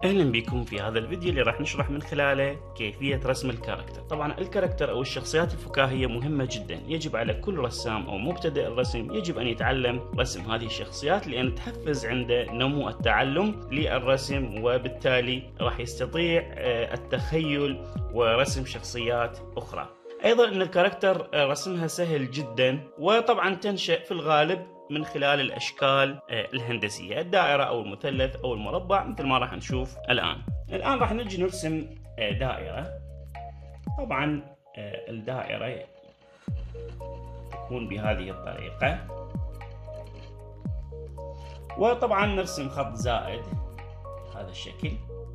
اهلا بكم في هذا الفيديو اللي راح نشرح من خلاله كيفية رسم الكاركتر. طبعا الكاركتر او الشخصيات الفكاهية مهمة جدا، يجب على كل رسام او مبتدئ الرسم يجب ان يتعلم رسم هذه الشخصيات لان تحفز عنده نمو التعلم للرسم، وبالتالي راح يستطيع التخيل ورسم شخصيات اخرى. ايضا ان الكاركتر رسمها سهل جدا، وطبعا تنشأ في الغالب من خلال الاشكال الهندسيه، الدائره او المثلث او المربع مثل ما راح نشوف الان راح نجي نرسم دائره. طبعا الدائره تكون بهذه الطريقه، وطبعا نرسم خط زائد بهذا الشكل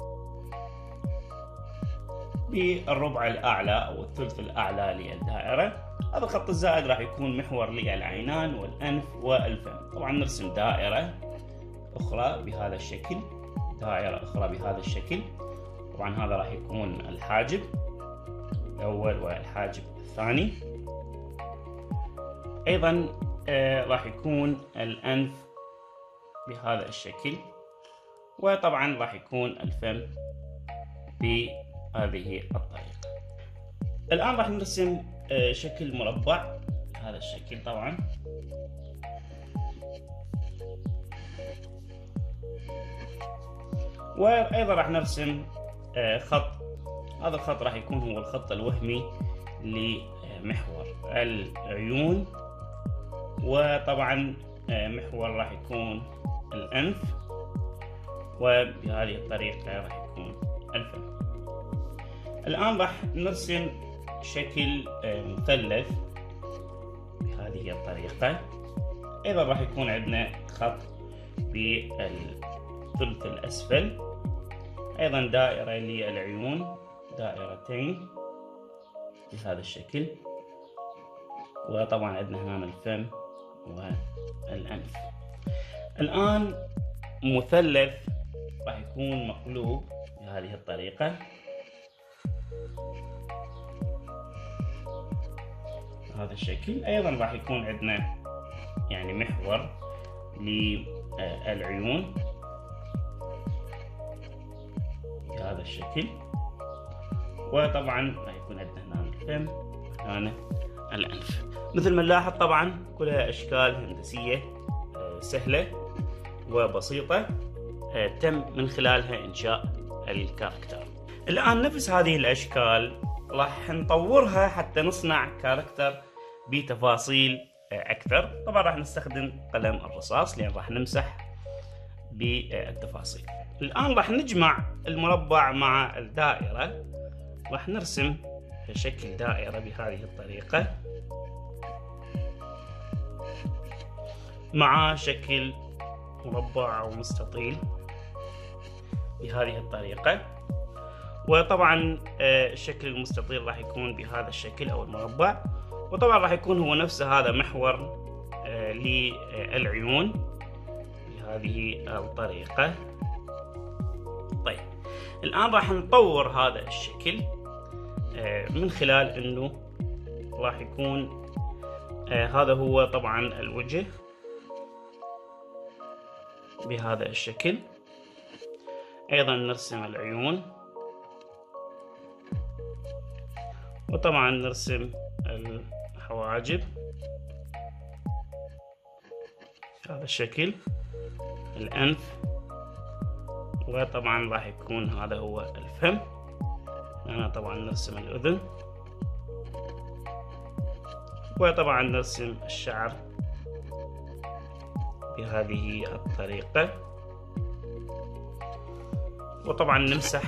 بالربع الاعلى او الثلث الاعلى للدائره. هذا الخط الزائد راح يكون محور للعينان والأنف والفم. طبعا نرسم دائرة أخرى بهذا الشكل، دائرة أخرى بهذا الشكل. طبعا هذا راح يكون الحاجب الأول والحاجب الثاني. أيضا راح يكون الأنف بهذا الشكل، وطبعا راح يكون الفم بهذه الطريقة. الآن راح نرسم شكل مربع بهذا الشكل. طبعا وايضا راح نرسم خط. هذا الخط راح يكون هو الخط الوهمي لمحور العيون، وطبعا محور راح يكون الانف، وبهذه الطريقة راح يكون الفم. الان راح نرسم شكل مثلث بهذه الطريقة. أيضا راح يكون عندنا خط بالثلث الأسفل، أيضا دائرة للعيون، دائرتين بهذا الشكل، وطبعا عندنا هنا الفم والأنف. الآن مثلث راح يكون مقلوب بهذه الطريقة، هذا الشكل. ايضا راح يكون عندنا يعني محور للعيون بهذا الشكل، وطبعا راح يكون عندنا هنا الفم وهنا الانف. مثل ما نلاحظ طبعا كلها اشكال هندسيه سهله وبسيطه تم من خلالها انشاء الكاركتر. الان نفس هذه الاشكال راح نطورها حتى نصنع كاركتر بتفاصيل أكثر. طبعا راح نستخدم قلم الرصاص لأن راح نمسح بالتفاصيل. الآن راح نجمع المربع مع الدائرة، راح نرسم شكل دائرة بهذه الطريقة مع شكل مربع أو مستطيل بهذه الطريقة. وطبعا الشكل المستطيل راح يكون بهذا الشكل أو المربع، وطبعا راح يكون هو نفسه هذا محور للعيون بهذه الطريقة. طيب الآن راح نطور هذا الشكل من خلال انه راح يكون هذا هو طبعا الوجه بهذا الشكل. ايضا نرسم العيون، وطبعا نرسم الحواجب بهذا الشكل، الأنف، وطبعا راح يكون هذا هو الفم. هنا طبعا نرسم الأذن، وطبعا نرسم الشعر بهذه الطريقة، وطبعا نمسح.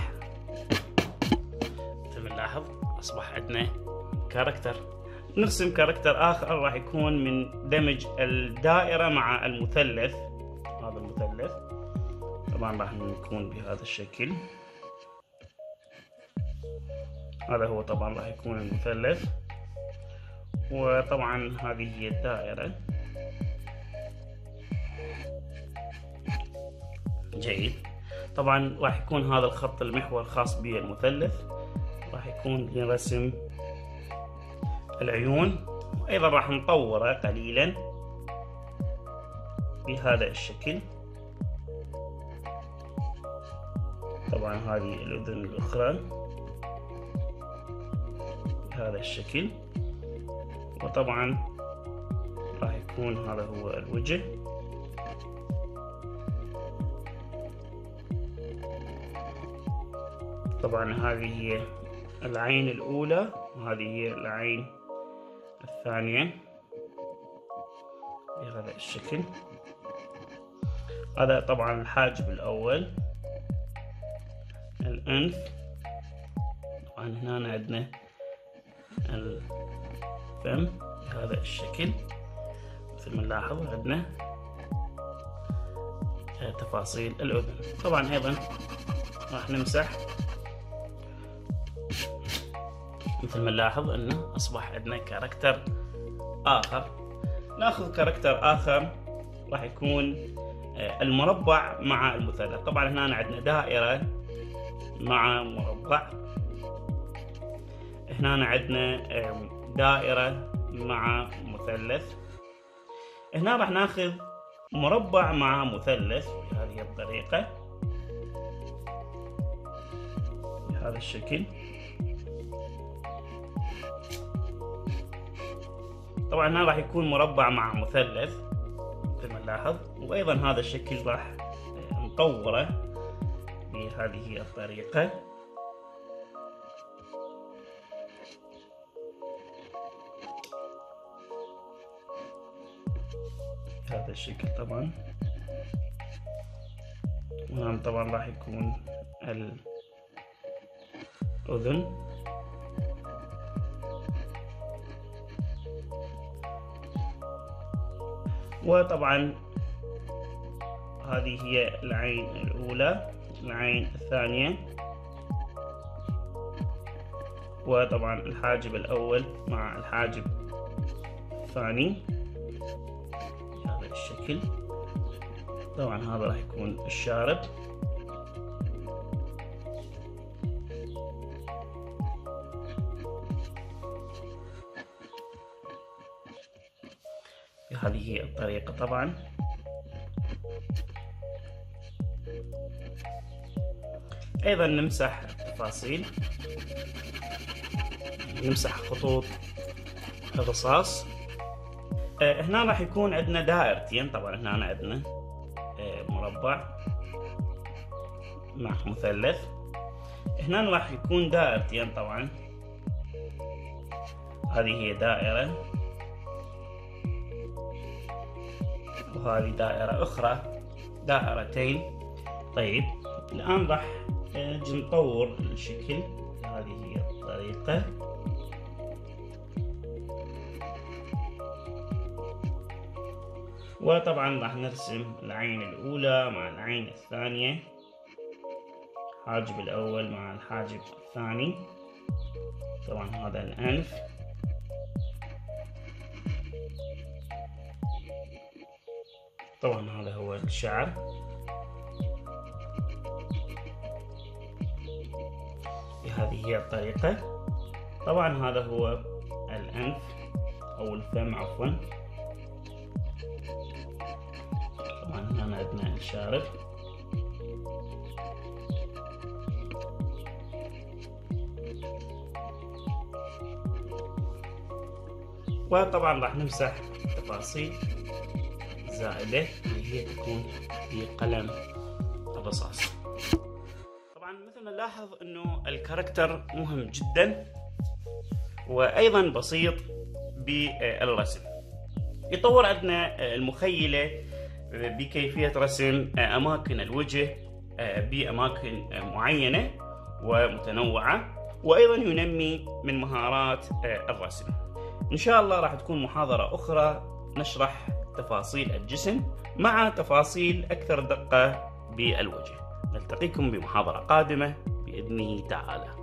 مثل ما نلاحظ أصبح عندنا كاركتر. نرسم كاركتر آخر راح يكون من دمج الدائرة مع المثلث. هذا المثلث طبعا راح يكون بهذا الشكل، هذا هو طبعا راح يكون المثلث، وطبعا هذه هي الدائرة. جيد. طبعا راح يكون هذا الخط المحور خاص بالمثلث، راح يكون لرسم العيون، وأيضا راح نطوره قليلا بهذا الشكل. طبعا هذه الأذن الأخرى بهذا الشكل. وطبعا راح يكون هذا هو الوجه. طبعا هذه هي العين الأولى وهذه هي العين الثانية بهذا الشكل. هذا طبعا الحاجب الأول. الأنف طبعا هنا عندنا الفم بهذا الشكل. مثل ما نلاحظ عندنا تفاصيل الأذن. طبعا أيضا راح نمسح مثل ما نلاحظ انه اصبح عندنا كاركتر اخر. ناخذ كاركتر اخر راح يكون المربع مع المثلث. طبعا هنا عندنا دائرة مع مربع، هنا عندنا دائرة مع مثلث، هنا راح ناخذ مربع مع مثلث بهذه الطريقة بهذا الشكل. طبعا هنا راح يكون مربع مع مثلث مثل ما نلاحظ. وايضا هذا الشكل راح نطوره بهذه الطريقة. بهذا الشكل طبعا. وهنا طبعا راح يكون الأذن. وطبعا هذه هي العين الأولى، العين الثانية، وطبعا الحاجب الأول مع الحاجب الثاني بهذا الشكل. طبعا هذا راح يكون الشارب. بهذه الطريقة. طبعا أيضا نمسح التفاصيل، نمسح خطوط الرصاص. هنا راح يكون عندنا دائرتين. طبعا هنا عندنا مربع مع مثلث، هنا راح يكون دائرتين. طبعا هذه هي دائرة وهذه دائرة أخرى، دائرتين. طيب الآن راح نجي نطور الشكل بهذه هي الطريقة. وطبعا راح نرسم العين الأولى مع العين الثانية، الحاجب الأول مع الحاجب الثاني. طبعا هذا الأنف. طبعا هذا هو الشعر. بهذه هي الطريقة. طبعا هذا هو الأنف أو الفم عفوا. طبعا هنا عندنا الشارب. وطبعا راح نمسح تفاصيل زائدة اللي هي تكون بقلم الرصاص. طبعا مثل ما نلاحظ انه الكاركتر مهم جدا وايضا بسيط بالرسم. يطور عندنا المخيلة بكيفية رسم اماكن الوجه باماكن معينة ومتنوعة، وايضا ينمي من مهارات الرسم. ان شاء الله راح تكون محاضرة اخرى نشرح تفاصيل الجسم مع تفاصيل أكثر دقة بالوجه. نلتقيكم بمحاضرة قادمة بإذنه تعالى.